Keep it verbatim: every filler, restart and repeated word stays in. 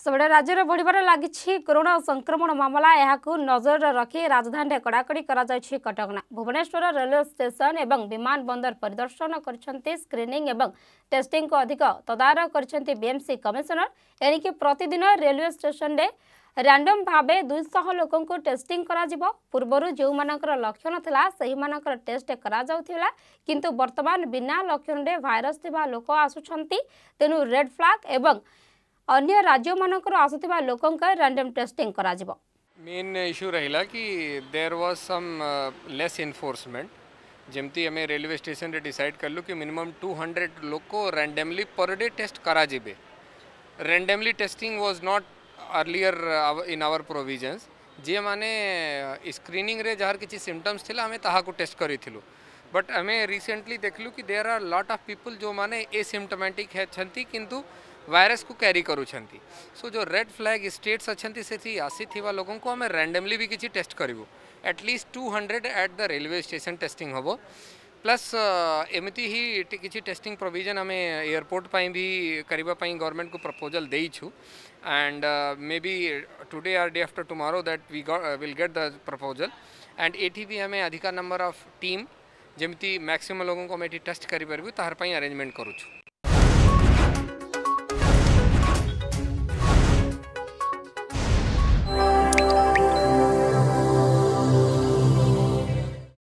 सबडे राज्य बढ़िबार लगी कोरोना संक्रमण मामला यहां नजर रखी राजधानी कड़ाकड़ी कटकण भुवनेश्वर रेलवे स्टेशन एवं विमान बंदर परिदर्शन कर स्क्रीनिंग एवं टेस्टिंग को अधिक तदारख कर बीएमसी कमिशनर एणिकी प्रतिदिन रेलवे स्टेशन रे रैंडम भावे दुई सौ लोक टेस्टिंग करा पूर्वर जो मानकर लक्षण थिला सही मानकर टेस्ट करा जाउथिला किंतु वर्तमान बिना लक्षण रे भाइरस थिबा लोक आसुछंती तेनु रेड फ्लैग एवं अन्य राज्य मानकर आसुथिबा लोकंक रैंडम टेस्टिंग करा जिवो। मेन इश्यू रहिला कि there was some less enforcement जेमती हमें रेलवे स्टेशन रे डिसाइड करलु कि मिनिमम टू हंड्रेड लोक को रैंडमली पर डे टेस्ट करा जिबे। Randomly testing was not earlier in our provisions जे माने स्क्रीनिंग रे जहार किछि सिम्पटम्स थिला हमें ताहा को टेस्ट करिथिलु बट हमें रिसेंटली देखलु कि there are lot of people जो माने एसिम्प्टोमेटिक है किंतु वायरस को कैरी करूछंती सो जो रेड फ्लैग स्टेट्स अच्छंती से आसी थिवा लोगों को हमें रैंडमली भी किसी टेस्ट करिवो at least two hundred at the railway station testing होबो प्लस एमती ही किसी टेस्टिंग प्रोविजन हमें एयरपोर्ट पाई भी करबा पाई गवर्नमेंट को प्रपोजल देइछु and maybe today or day after tomorrow that we will get the proposal and एटी भी हमें अधिका नंबर ऑफ टीम जेमती मैक्सिमम लोगों को हमें टेस्ट करि परबु तार पाई अरेंजमेंट करूछु।